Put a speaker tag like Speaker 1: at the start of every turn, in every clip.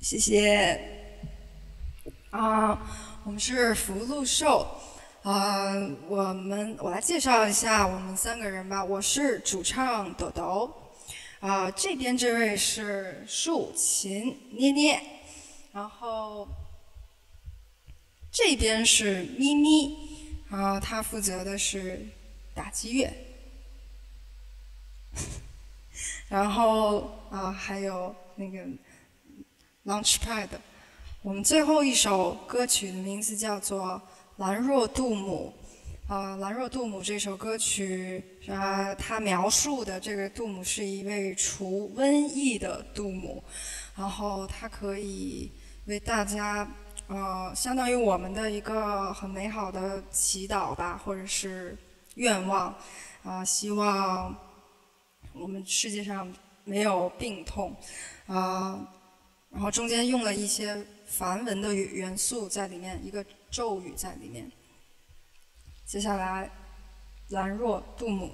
Speaker 1: 谢谢。我们是福禄寿。我来介绍一下我们3个人吧。我是主唱豆豆。这边这位是竖琴捏捏，然后这边是咪咪，他负责的是打击乐。然后还有那个 Launchpad。我们最后一首歌曲的名字叫做《兰若杜姆》。兰若杜姆这首歌曲，它描述的这个杜姆是一位除瘟疫的杜姆，然后它可以为大家，相当于我们的一个很美好的祈祷吧，或者是愿望，希望我们世界上没有病痛，然后中间用了一些梵文的元素在里面，一个咒语在里面。接下来，兰若杜姆。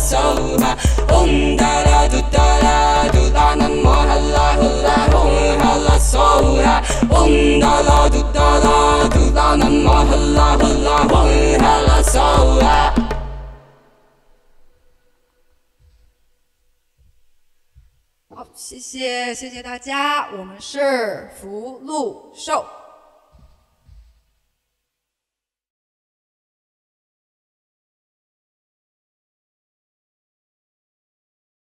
Speaker 2: 嗦哈，嗡哒啦嘟哒啦嘟啦南无哈啦哈啦嗡哈啦嗦哈，嗡哒啦嘟哒啦嘟啦南无哈啦哈啦嗡哈啦嗦哈。
Speaker 1: 好，谢谢大家，我们是福禄寿。